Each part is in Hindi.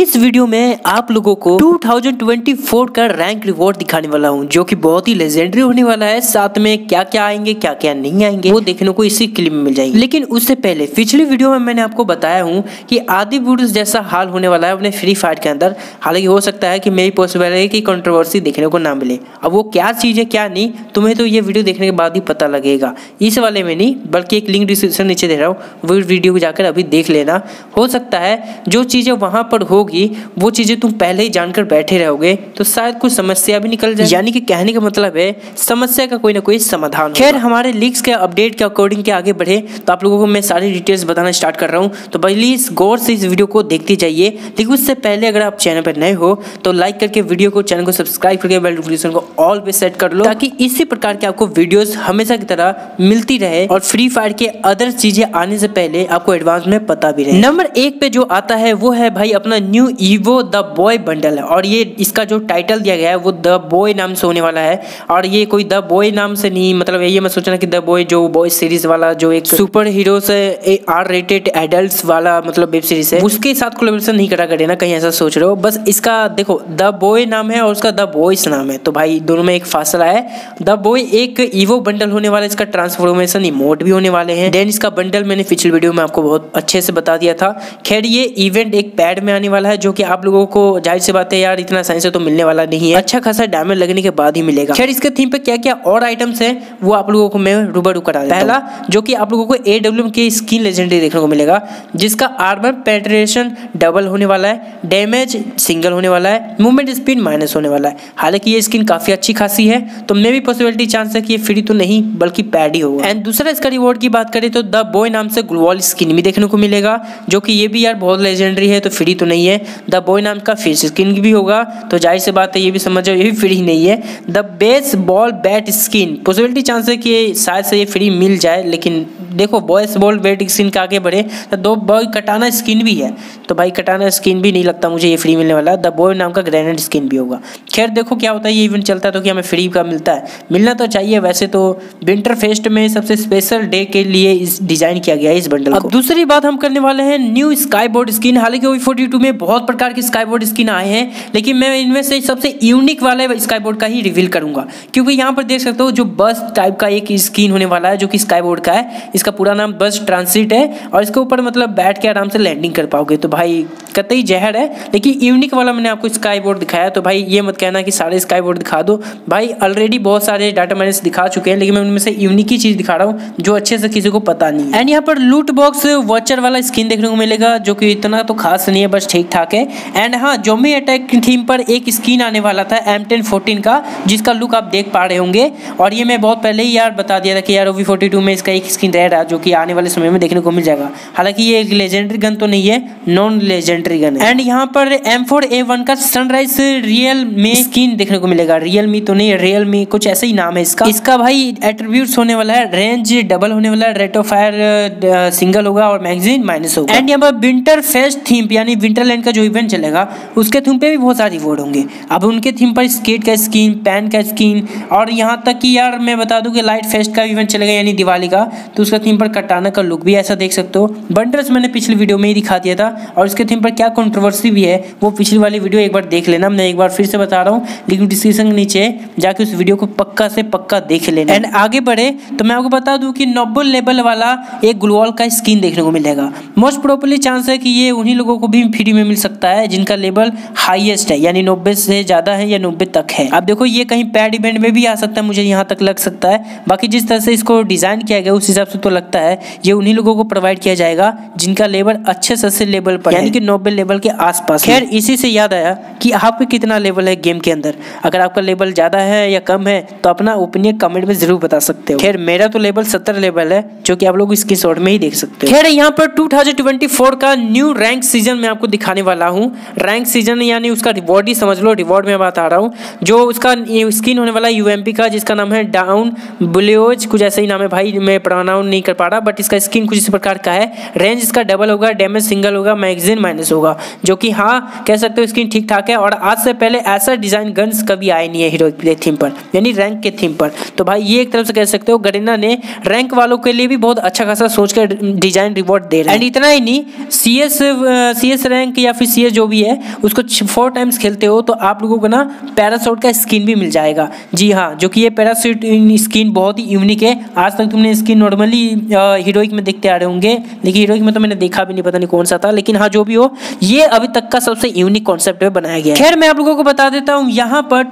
इस वीडियो में आप लोगों को 2024 का रैंक रिवॉर्ड दिखाने वाला हूं, जो कि बहुत ही लेजेंडरी होने वाला है। साथ में क्या क्या आएंगे क्या क्या नहीं आएंगे वो देखने को इसी क्लिप में मिल जाएंगे। लेकिन उससे पहले पिछली वीडियो में मैंने आपको बताया हूं कि आदि बुड्स जैसा हाल होने वाला है अपने फ्री फायर के अंदर। हालांकि हो सकता है कि मेरी पॉसिबल है कि कंट्रोवर्सी देखने को ना मिले। अब वो क्या चीज़ है क्या नहीं, तुम्हें तो ये वीडियो देखने के बाद ही पता लगेगा। इस वाले में नहीं, बल्कि एक लिंक डिस्क्रिप्शन नीचे दे रहा हूँ, वो वीडियो को जाकर अभी देख लेना। हो सकता है जो चीज़ें वहाँ पर होगी वो चीज़ें तुम पहले ही जानकर बैठे रहोगे तो शायद कुछ समस्या भी निकल जाए। यानी कि कहने का मतलब है समस्या का कोई ना कोई समाधान। खैर, हमारे लीक्स के अपडेट के अकॉर्डिंग के आगे बढ़े तो आप लोगों को मैं सारी डिटेल्स बताना स्टार्ट कर रहा हूँ। तो प्लीज गौर से इस वीडियो को देखते जाइए। लेकिन उससे पहले अगर आप चैनल पर नए हो तो लाइक करके वीडियो को, चैनल को सब्सक्राइब करके बेल नोटिफिकेशन को ऑल पे सेट कर लो, ताकि इसी प्रकार के आपको वीडियोस हमेशा की तरह मिलती रहे और फ्री फायर के अदर चीजें आने से पहले आपको एडवांस में पता भी रहे। नंबर 1 पे जो आता है वो है भाई अपना new evo the boy bundle है। और ये इसका जो टाइटल दिया गया है वो द बॉय नाम से होने वाला है। और ये कोई द बॉय नाम से नहीं, मतलब ये मत सोचना कि द बॉय जो बॉय सीरीज वाला जो एक सुपर हीरो से आर रेटेड एडल्ट्स वाला मतलब वेब सीरीज है उसके साथ कोलैबोरेशन नहीं करा करे ना, कहीं ऐसा सोच रहे हो। बस इसका देखो द बॉय नाम है और उसका द बॉयज नाम है, तो भाई दोनों में एक फासला है। द बॉय एक ईवो बंडल होने वाला है, इसका ट्रांसफॉर्मेशन इमोट भी होने वाले हैं। देन इसका बंडल मैंने पिछले वीडियो में आपको बहुत अच्छे से बता दिया था। खैर, ये इवेंट एक पैड में आने वाला है, जो कि आप लोगों को जाहिर सी बात है यार इतना आसानी से तो मिलने वाला नहीं है, अच्छा खासा डैमेज लगने के बाद ही मिलेगा। खैर, इसके थीम पे क्या क्या और आइटम्स है वो आप लोगों को मैं रूबरू करा देता हूं। पहला जो कि आप लोगों को AWM की स्किन लेजेंडरी देखने को मिलेगा, जिसका आर्मर पेनिट्रेशन डबल होने वाला है, डैमेज सिंगल होने वाला है, मूवमेंट स्पीड माइनस होने वाला है। हालांकि ये स्किन काफी अच्छी खासी है, तो मे भी पॉसिबिलिटी चांस है कि ये फ्री तो नहीं बल्कि पैड ही होगा। एंड दूसरा इसका रिवॉर्ड की बात करें तो द बॉय नाम से ग्लोवल स्किन भी देखने को मिलेगा, जो कि ये भी यार बहुत लेजेंडरी है, तो फ्री तो नहीं है। द बॉय नाम का फिश स्किन भी होगा, तो जाहिर सी बात है ये भी समझ जाओ ये भी फ्री नहीं है। The baseball bat skin possibility chance है कि शायद से ये फ्री मिल जाए, लेकिन देखो बेसबॉल बैट स्किन के आगे बढ़े तो दो बॉय कटाना स्किन भी है, तो भाई कटाना स्किन भी नहीं लगता मुझे ये फ्री मिलने वाला। द बॉय नाम का ग्रेनेड स्किन भी होगा। खैर देखो क्या होता है, ये इवेंट चलता है तो क्या हमें फ्री का मिलता है, मिलना तो चाहिए। वैसे तो विंटर फेस्ट में सबसे स्पेशल डे के लिए इस डिजाइन किया गया है इस बंडल को। अब दूसरी बात हम करने वाले हैं न्यू स्काई बोर्ड स्किन। हालांकि OV42 में बहुत प्रकार के स्काई बोर्ड स्किन आए हैं, लेकिन मैं इनमें से सबसे यूनिक वाले स्काई बोर्ड का ही रिवील करूंगा, क्योंकि यहाँ पर देख सकते हो जो बस टाइप का एक स्किन होने वाला है जो कि स्काई बोर्ड का है। इसका पूरा नाम बस ट्रांसिट है और इसके ऊपर मतलब बैठ के आराम से लैंडिंग कर पाओगे, तो भाई कतई जहर है। लेकिन यूनिक वाला मैंने आपको स्काई बोर्ड दिखाया, तो भाई ये मत कहना कि सारे स्काई बोर्ड दिखा दो। भाई ऑलरेडी बहुत सारे डाटा मैंने दिखा चुके हैं, लेकिन मैं उनमें से यूनिक ही चीज दिखा रहा हूँ जो अच्छे से किसी को पता नहीं है। एंड यहाँ पर लूट बॉक्स वॉचर वाला स्किन देखने को मिलेगा, जो कि इतना तो खास नहीं है, बस ठीक ठाक है। एंड हाँ, ज़ॉम्बी अटैक की थीम पर एक स्किन आने वाला था M1014 का, जिसका लुक आप देख पा रहे होंगे। और ये मैं बहुत पहले ही यार बता दिया था कि यार OV42 में इसका एक स्किन रह रहा, जो कि आने वाले समय में देखने को मिल जाएगा। हालांकि ये एक लेजेंडरी गन तो नहीं है, नॉन लेजेंडरी गन है। एंड यहाँ पर M4A1 का सनराइज रियल मी स्किन देखने को मिलेगा। रियल मी तो नहीं, रियल मी कुछ ऐसा ही नाम है इसका। इसका भाई एट्रीब्यूट्स होने वाला है, रेंज डबल होने वाला है, रेट ऑफ फायर सिंगल होगा और मैगजीन माइनस होगा। एंड यहाँ पर विंटर फेस्ट थीम यानी विंटरलैंड का जो इवेंट चलेगा उसके थीम पे भी बहुत सारे रिवॉर्ड होंगे। अब उनके थीम पर स्केट का स्किन, पैन का स्किन, और यहाँ तक कि यार मैं बता दूं कि लाइट फेस्ट का इवेंट चलेगा यानी दिवाली का, तो उसका थीम पर कटाना का लुक भी ऐसा देख सकते हो। बंडल्स मैंने पिछली वीडियो में ही दिखा दिया था, और उसके थीम पर क्या कंट्रोवर्सी भी है वो पिछली वाली वीडियो एक बार देख लेना। मैं एक बार फिर से बता रहा हूँ, लेकिन डिस्क्रिप्शन के नीचे जाके उस वीडियो को पक्का से पक्का देख लेना। एंड आगे बढ़े तो मैं आपको बता दूं कि नोबल लेवल वाला एक ग्लोवल का स्किन देखने को मिलेगा। मोस्ट प्रोबेबली चांस है कि ये उन्हीं लोगों को भी फ्री में मिल सकता है जिनका लेवल हाईएस्ट है, यानी 90 से ज्यादा है या 90 तक है। अब देखो ये कहीं पैड इवेंट में भी आ सकता है, मुझे यहाँ तक लग सकता है। बाकी जिस तरह से इसको डिजाइन किया गया उस हिसाब से तो लगता है ये उन्हीं लोगों को प्रोवाइड किया जाएगा जिनका लेवल अच्छे से लेवल पर यानी कि 90 लेवल के आसपास। खैर, इसी से याद आया कि आपका कितना लेवल है गेम के अंदर। अगर आपका लेवल ज्यादा है या कम है तो अपना ओपिनियन कमेंट में जरूर बता सकते हो। खैर, मेरा तो लेवल 70 लेवल है, जो कि आप लोग स्क्रीन शॉट में ही देख सकते हो। खैर, यहाँ पर 2024 का न्यू रैंक सीजन मैं आपको दिखाने वाला हूँ। रैंक सीजन यानी उसका रिवॉर्ड ही समझ लो, रिवॉर्ड में बता रहा हूँ। जो उसका स्किन होने वाला UMP का, जिसका नाम है डाउन ब्लियोज, कुछ ऐसा ही नाम है भाई, मैं प्रोनाउंस नहीं कर पा रहा, बट इसका स्किन कुछ इस प्रकार का है। रेंज इसका डबल होगा, डैमेज सिंगल होगा, मैगजीन माइनस होगा, जो कि हाँ कह सकते हो स्किन ठीक ठाक है। और आज से पहले ऐसा डिजाइन गन्स कभी आए नहीं है हीरो के थीम पर, यानी रैंक के थीम पर। तो भाई ये एक तरफ से कह सकते हो गरीना ने रैंक वालों के लिए भी बहुत अच्छा खासा सोच कर डिजाइन रिवॉर्ड दे रहा है। एंड इतना ही नहीं, CS रैंक या या फिर CS जो भी है उसको 4 टाइम्स खेलते हो तो आप लोगों को ना पैराशूट का स्किन भी मिल जाएगा। जी हाँ, जो कि ये पैराशूट स्किन बहुत ही यूनिक है। आज तक तुमने स्किन नॉर्मली हीरोइक में देखते आ रहे होंगे, लेकिन हीरोइक में तो मैंने देखा भी नहीं, पता नहीं कौन सा था, लेकिन हाँ जो भी हो ये अभी तक का सबसे यूनिक कॉन्सेप्ट में बनाया गया है। खैर मैं आप लोगों को बता देता हूँ, यहाँ पर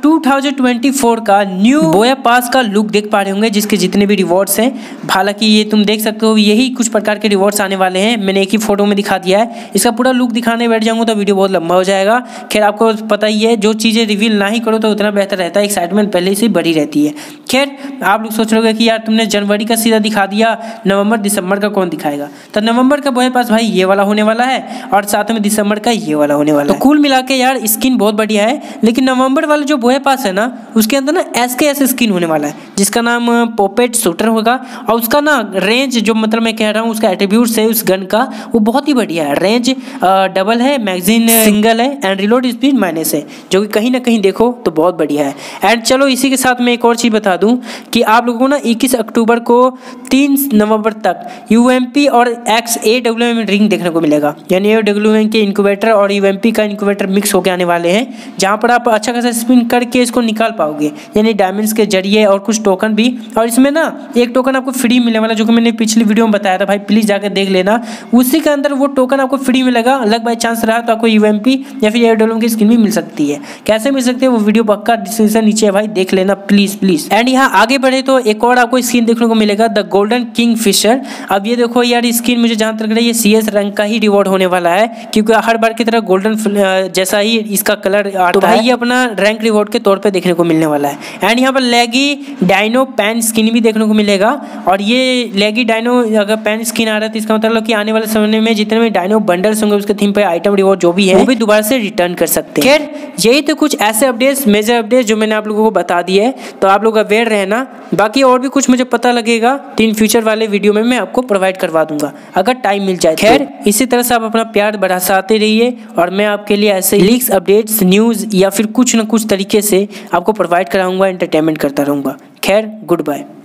2024 का न्यू बोया पास का लुक देख पा रहे होंगे, जिसके जितने भी रिवॉर्ड्स हैं। हालांकि ये तुम देख सकते हो यही कुछ प्रकार के रिवॉर्ड्स आने वाले हैं, मैंने एक ही फोटो में दिखा दिया है। इसका पूरा लुक दिखाने बैठ जाऊंगा तो वीडियो बहुत लंबा हो जाएगा। खैर आपको पता ही है, जो चीजें रिवील ना ही करो तो उतना बेहतर रहता है, एक्साइटमेंट पहले से बढ़ी रहती है। खैर आप लोग सोच रहे कि यार तुमने जनवरी का सीधा दिखा दिया, नवंबर दिसंबर का कौन दिखाएगा? तो नवंबर का बोया पास भाई ये वाला होने वाला है और साथ में दिसंबर का ये वाला होने वाला है। तो कुल मिला के यार स्किन बहुत बढ़िया है, लेकिन नवंबर वाला जो बोया पास है ना उसके अंदर ना SKS स्किन होने वाला है, जिसका नाम पॉपेट शूटर होगा। और उसका ना रेंज जो मतलब मैं कह रहा हूँ उसका एट्रीब्यूट्स है उस गन का वो बहुत ही बढ़िया है। रेंज डबल है, मैगजीन सिंगल है एंड रिलोड स्पीड माइनस है, जो कि कहीं ना कहीं देखो तो बहुत बढ़िया है। एंड चलो इसी के साथ मैं एक और चीज़ बता दूं कि आप लोगों को ना 21 अक्टूबर को 3 नवंबर तक UMP और XAWM रिंग देखने को मिलेगा, यानी AWM के इंक्यूबेटर और UMP का इंक्यूबेटर मिक्स होकर आने वाले हैं, जहाँ पर आप अच्छा खासा स्पिन करके इसको निकाल पाओगे, यानी डायमंड्स के जरिए और कुछ टोकन भी। और इसमें ना एक टोकन आपको फ्री मिलने वाला, जो कि मैंने पिछली वीडियो में बताया था भाई, प्लीज जाकर देख लेना। उसी के अंदर वो टोकन आपको फ्री मिलेगा, अलग बाई चांस रहा तो आपको UMP या फिर AWM की स्किन भी मिल सकती है। कैसे मिल सकती है वो वीडियो पक्का डिस्क्रिप्शन नीचे है भाई, देख लेना प्लीज प्लीज। एंड यहाँ आगे बढ़े तो एक और आपको स्किन देखने को मिलेगा, द गोल्डन किंग फिशर। अब ये देखो यार स्किन मुझे जहाँ तक लग रहा है ये CS रैंक का ही रिवॉर्ड होने वाला है, क्योंकि हर बार की तरह गोल्डन जैसा ही इसका कलर आता है, तो भाई ये अपना रैंक रिवॉर्ड के तौर पे देखने को मिलने वाला है। एंड यहाँ पर लेगी डायनो पैन स्किन भी देखने को मिलेगा, और ये लेगी डायनो अगर पैन स्किन आ रहा है तो इसका मतलब कि आने वाले समय में जितने भी डायनो बंडल्स होंगे उसके थीम पे आइटम रिवॉर्ड जो भी है वो भी दोबारा से रिटर्न कर सकते हैं। खैर यही तो कुछ ऐसे अपडेट्स, मेजर अपडेट्स जो मैंने आप लोगों को बता दिए है, तो आप लोग अवेयर रहना। बाकी और भी कुछ मुझे पता लगेगा तो इन फ्यूचर वाले वीडियो में मैं आपको प्रोवाइड करवा दूंगा अगर टाइम मिल जाए। खैर इसी तरह से आप अपना प्यार बढ़ाते रहिए और मैं आपके लिए ऐसे लीक्स, अपडेट्स, न्यूज़ या फिर कुछ न कुछ तरीके से आपको प्रोवाइड कराऊंगा, एंटरटेनमेंट करता रहूंगा। खैर गुड बाय।